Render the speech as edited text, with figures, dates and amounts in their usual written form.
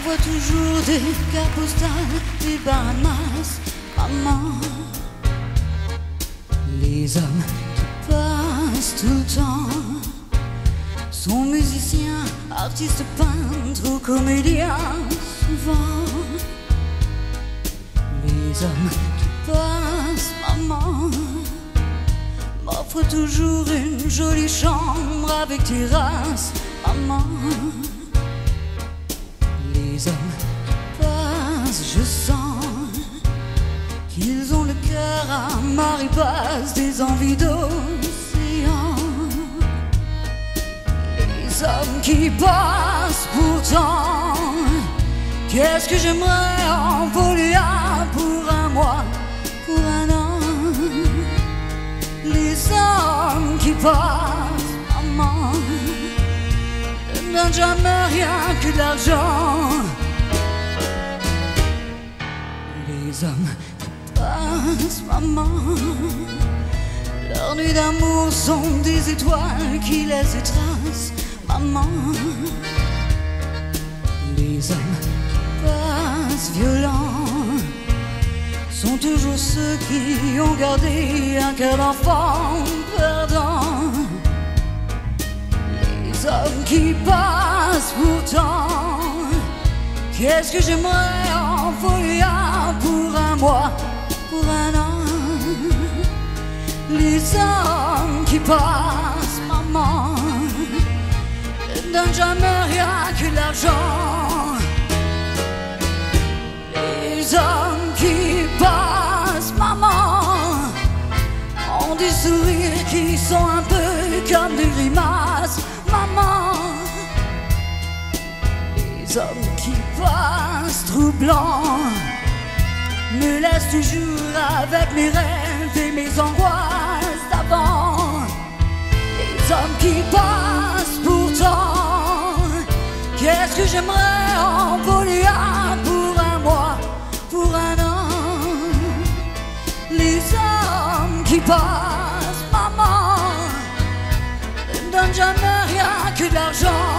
M'envoie toujours des cartes postales, des Bahamas, maman. Les hommes qui passent tout le temps sont musiciens, artistes, peintres ou comédiens, souvent. Les hommes qui passent, maman, m'offrent toujours une jolie chambre avec terrasse, maman. Les hommes qui passent, je sens qu'ils ont le cœur à marée basse, des envies d'océan. Les hommes qui passent pourtant, qu'est-ce que j'aimerais en voler un pour un mois, pour un an. Les hommes qui passent, maman, ne donnent jamais rien que de l'argent. Les hommes qui passent, maman, leurs nuits d'amour sont des étoiles qui laissent des traces, maman. Les hommes qui passent violents sont toujours ceux qui ont gardé un cœur d'enfant perdant. Les hommes qui passent pourtant, qu'est-ce que j'aimerais en voler un pour un mois, pour un an. Les hommes qui passent, maman, ne donnent jamais rien que de l'argent. Les hommes qui passent, maman, ont des sourires qui sont un peu comme des grimaces, maman. Les hommes qui passent troublants me laissent toujours avec mes rêves et mes angoisses d'avant. Les hommes qui passent pourtant, qu'est-ce que j'aimerais en voler un pour un mois, pour un an. Les hommes qui passent, maman, ne donnent jamais rien que de l'argent.